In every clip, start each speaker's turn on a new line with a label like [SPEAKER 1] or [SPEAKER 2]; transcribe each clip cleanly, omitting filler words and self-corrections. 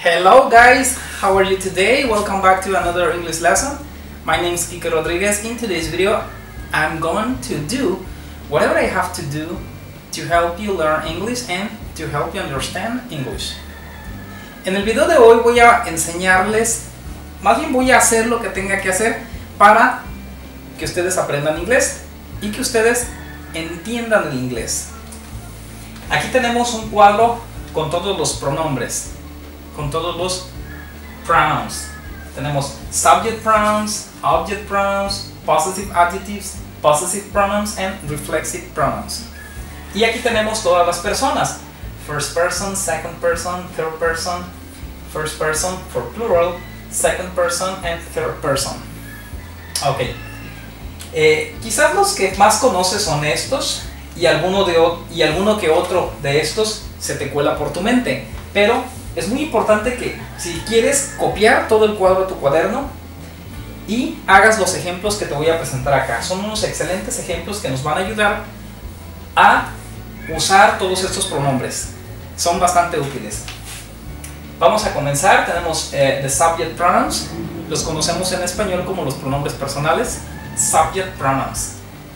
[SPEAKER 1] Hello guys, how are you today? Welcome back to another English lesson. My name is Kike Rodriguez. In today's video, I'm going to do whatever I have to do to help you learn English and to help you understand English. En el video de hoy voy a enseñarles, más bien voy a hacer lo que tenga que hacer para que ustedes aprendan inglés y que ustedes entiendan el inglés. Aquí tenemos un cuadro con todos los pronombres, con todos los pronouns. Tenemos subject pronouns, object pronouns, possessive adjectives, possessive pronouns and reflexive pronouns. Y aquí tenemos todas las personas: first person, second person, third person, first person for plural, second person and third person. Ok. Quizás los que más conoces son estos y alguno que otro de estos se te cuela por tu mente, pero es muy importante que si quieres copiar todo el cuadro de tu cuaderno y hagas los ejemplos que te voy a presentar acá. Son unos excelentes ejemplos que nos van a ayudar a usar todos estos pronombres. Son bastante útiles. Vamos a comenzar. Tenemos the subject pronouns. Los conocemos en español como los pronombres personales. Subject pronouns.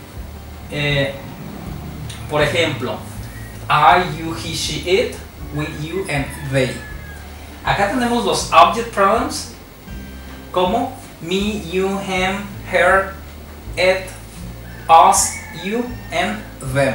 [SPEAKER 1] Por ejemplo, I, you, he, she, it, we, you and they. Acá tenemos los object pronouns como me, you, him, her, it, us, you and them.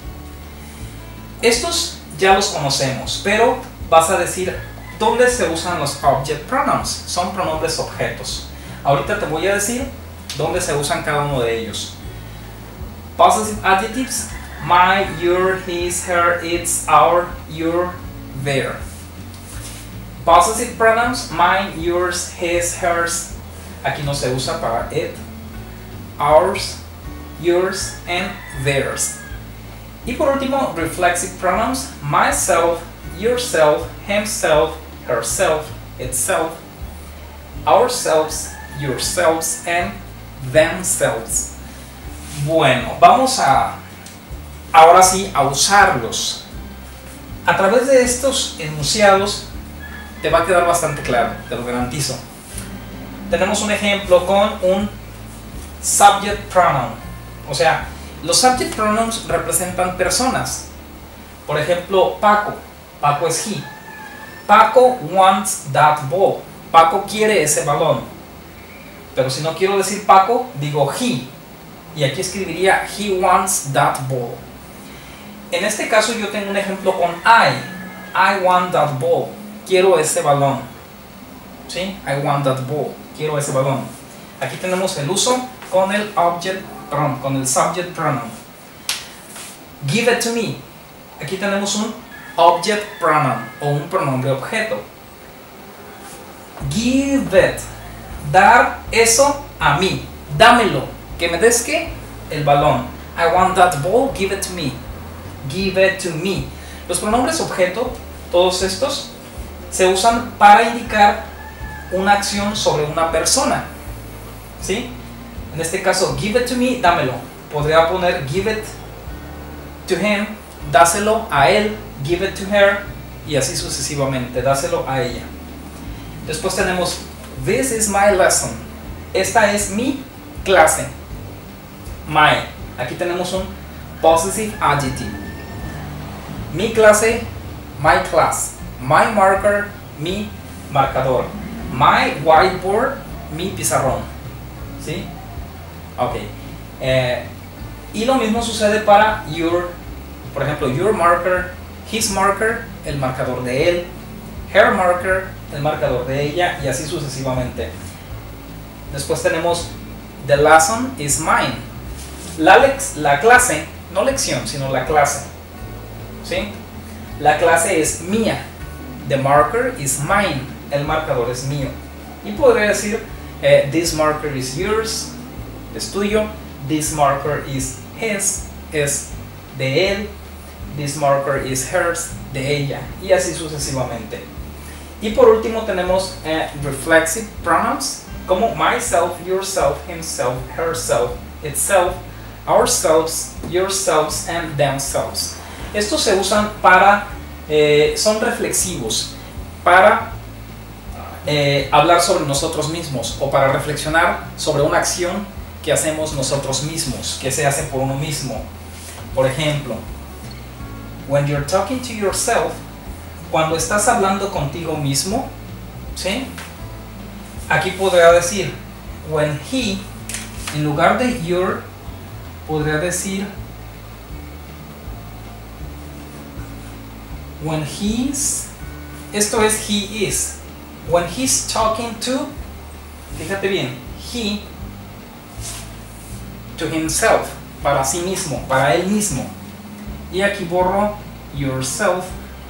[SPEAKER 1] Estos ya los conocemos, pero vas a decir dónde se usan los object pronouns. Son pronombres objetos. Ahorita te voy a decir dónde se usan cada uno de ellos. Possessive adjectives: my, your, his, her, its, our, your, their. Possessive pronouns: mine, yours, his, hers. Aquí no se usa para it, ours, yours and theirs. Y por último, reflexive pronouns: myself, yourself, himself, herself, itself, ourselves, yourselves and themselves. Bueno, vamos ahora sí a usarlos. A través de estos enunciados te va a quedar bastante claro, te lo garantizo. Tenemos un ejemplo con un subject pronoun. O sea, los subject pronouns representan personas. Por ejemplo, Paco. Paco es he. Paco wants that ball. Paco quiere ese balón. Pero si no quiero decir Paco, digo he. Y aquí escribiría he wants that ball. En este caso yo tengo un ejemplo con I want that ball. Quiero ese balón. ¿Sí? I want that ball. Quiero ese balón. Aquí tenemos el uso con el object pronoun, con el subject pronoun. Give it to me. Aquí tenemos un object pronoun o un pronombre objeto. Give it. Dar eso a mí. Dámelo. Que me des que el balón. I want that ball. Give it to me. Give it to me. Los pronombres objeto, todos estos, se usan para indicar una acción sobre una persona. ¿Sí? En este caso, give it to me, dámelo. Podría poner give it to him, dáselo a él, give it to her, y así sucesivamente, dáselo a ella. Después tenemos this is my lesson. Esta es mi clase. My. Aquí tenemos un possessive adjective. Mi clase, my class. My marker, mi marcador. My whiteboard, mi pizarrón. ¿Sí? Ok. Y lo mismo sucede para your. Por ejemplo, your marker, his marker, el marcador de él. Her marker, el marcador de ella, y así sucesivamente. Después tenemos the lesson is mine. La clase, no lección, sino la clase. ¿Sí? La clase es mía. The marker is mine. El marcador es mío. Y podría decir this marker is yours, es tuyo. This marker is his, es de él. This marker is hers, de ella. Y así sucesivamente. Y por último tenemos reflexive pronouns como myself, yourself, himself, herself, itself, ourselves, yourselves and themselves. Estos se usan para, son reflexivos, para hablar sobre nosotros mismos o para reflexionar sobre una acción que hacemos nosotros mismos, que se hace por uno mismo. Por ejemplo, when you're talking to yourself, cuando estás hablando contigo mismo, ¿sí? Aquí podría decir when he, en lugar de your, podría decir when he's, esto es he is. When he's talking to, fíjate bien, he, to himself, para sí mismo, para él mismo. Y aquí borro yourself.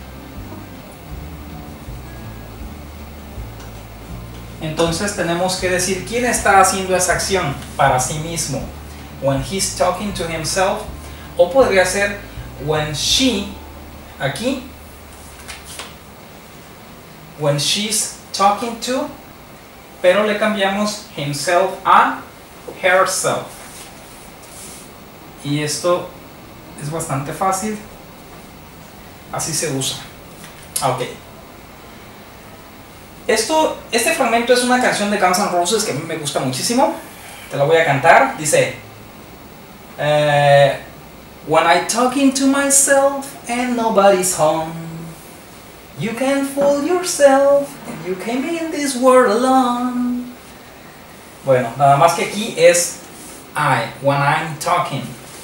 [SPEAKER 1] Entonces tenemos que decir quién está haciendo esa acción para sí mismo. When he's talking to himself. O podría ser when she, aquí, when she's talking to, pero le cambiamos himself a herself. Y esto es bastante fácil, así se usa. Ok. Este fragmento es una canción de Guns N' Roses que a mí me gusta muchísimo. Te la voy a cantar. Dice: when I'm talking to myself and nobody's home, you can fool yourself and you came in this world alone. Bueno, nada más que aquí es I, when I'm talking.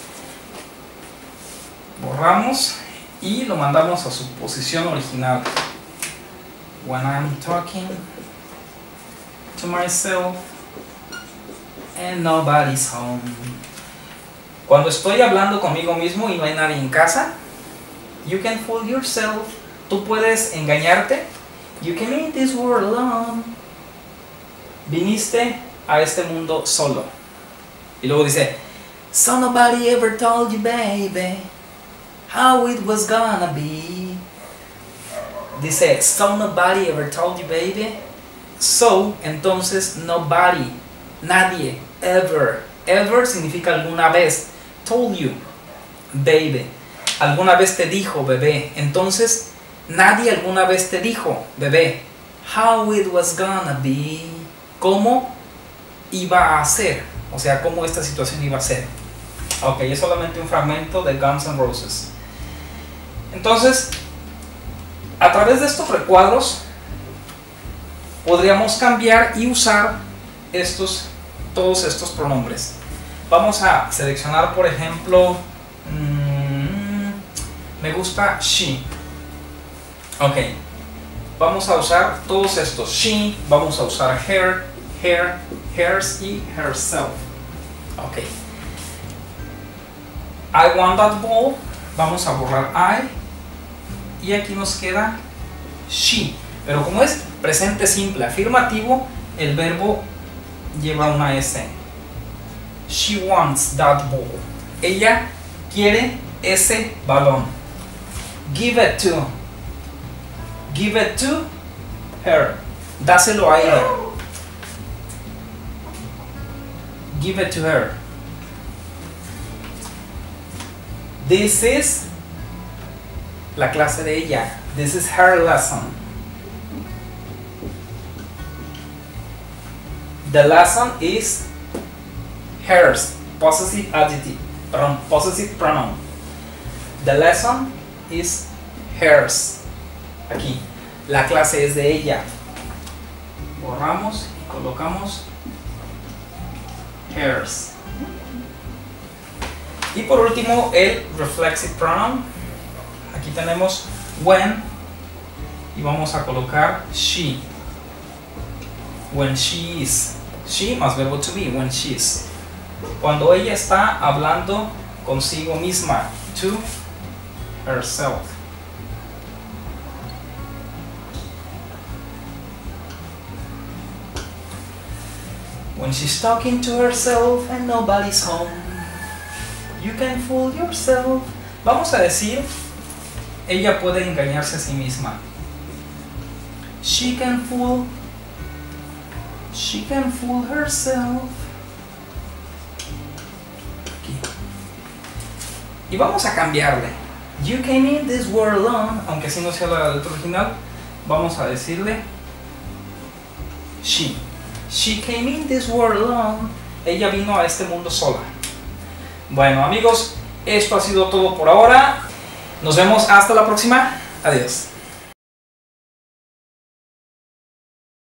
[SPEAKER 1] Borramos y lo mandamos a su posición original. When I'm talking to myself and nobody's home. Cuando estoy hablando conmigo mismo y no hay nadie en casa, you can fool yourself. Tú puedes engañarte. You came in this world alone. Viniste a este mundo solo. Y luego dice: so nobody ever told you, baby, how it was gonna be. Dice: so nobody ever told you, baby. So, entonces, nobody, nadie, ever. Ever significa alguna vez. Told you, baby. Alguna vez te dijo, bebé. Entonces, nadie alguna vez te dijo, bebé, how it was gonna be. Cómo iba a ser. O sea, cómo esta situación iba a ser. Ok, es solamente un fragmento de Guns N' Roses. Entonces, a través de estos recuadros podríamos cambiar y usar todos estos pronombres. Vamos a seleccionar, por ejemplo, me gusta she. Ok, vamos a usar todos estos. She, vamos a usar her, hers y herself. Ok, I want that ball, vamos a borrar I. Y aquí nos queda she. Pero como es presente simple afirmativo, el verbo lleva una S. She wants that ball. Ella quiere ese balón. Give it to. Give it to her. Dáselo a ella. Give it to her. This is la clase de ella. This is her lesson. The lesson is hers. Possessive adjective. Possessive pronoun. The lesson is hers. Aquí. La clase es de ella. Borramos y colocamos hers. Y por último, el reflexive pronoun. Aquí tenemos when y vamos a colocar she. When she is. She más verbo to be. When she is. Cuando ella está hablando consigo misma. To herself. When she's talking to herself and nobody's home, you can fool yourself. Vamos a decir, ella puede engañarse a sí misma. She can fool herself. Aquí. Y vamos a cambiarle. You came in this world alone, aunque si no sea la letra original, vamos a decirle She. She came in this world alone. Ella vino a este mundo sola. Bueno, amigos, esto ha sido todo por ahora. Nos vemos hasta la próxima. Adiós.